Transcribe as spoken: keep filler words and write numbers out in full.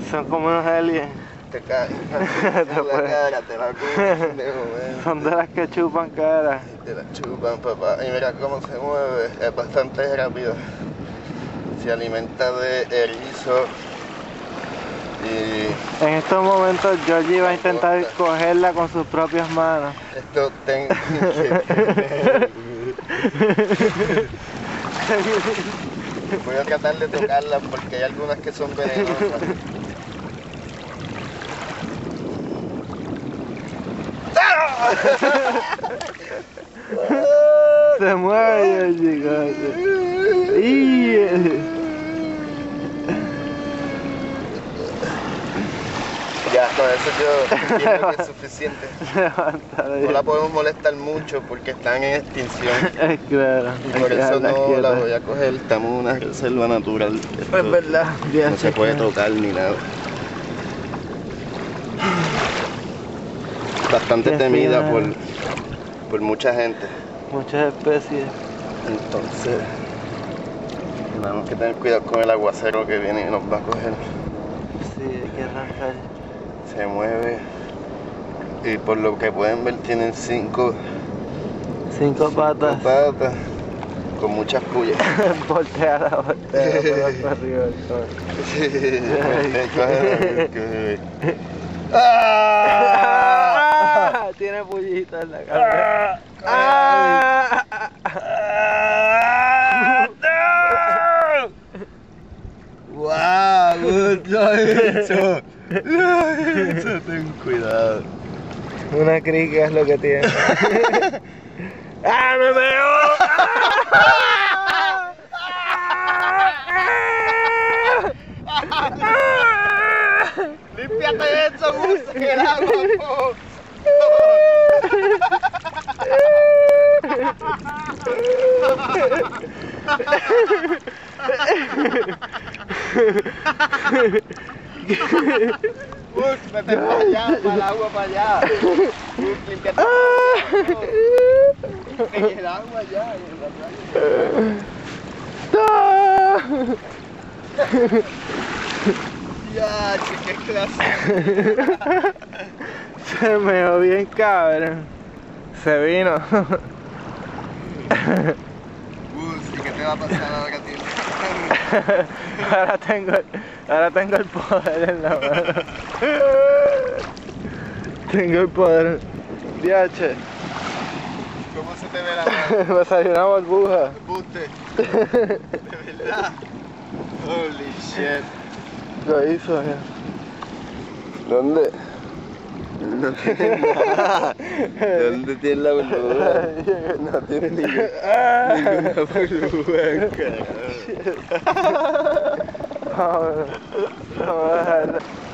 Son como unos aliens. Te caen en la cara, te la comen de momento. Son de las que chupan cara. Te la chupan, papá. Y mira cómo se mueve, es bastante rápido. Se alimenta de erizo. Y en estos momentos Georgie va a intentar cogerla con sus propias manos. Esto ten... Voy a tratar de tocarlas porque hay algunas que son venenosas. Se mueve Georgie. Y... Ya, con eso yo entiendo que es suficiente. No la podemos molestar mucho porque están en extinción. Es claro. Y por eso no la voy a coger. Estamos en una reserva natural. Esto es verdad. No se puede tocar ni nada. Bastante temida por, por mucha gente. Muchas especies. Entonces, tenemos que tener cuidado con el aguacero que viene y nos va a coger. Sí, hay que arrancar. Se mueve y por lo que pueden ver tienen cinco, cinco, cinco patas. patas con muchas pullas. Volteada, volteada por arriba del sol. Sí, ¡Ah! Tiene pullitas en la cara. ¡Ah! ¡Wow! ¡Lo he hecho! ¡Lo he hecho! Ten cuidado. Una crica es lo que tiene. ¡Ah, me veo! ¡Límpiate eso, Gus! ¡Que el agua, po! Gus, vete para allá, para el agua, para allá. Gus, límpiate. En el agua allá, en la playa. Ya, qué clase. Se meó bien cabrón. Se vino. Gus, ¿y qué te va a pasar ahora a ti? Ahora tengo, ahora tengo el poder en la mano. Tengo el poder. Diache. ¿Cómo se te ve la mano? Me salió una burbuja. Buste. De verdad. Holy shit. Lo hizo ya. ¿Dónde? No tiene nada. ¿Dónde tiene la burbuja? No tiene ningún, ninguna burbuja. Vamos, vamos a dejarlo.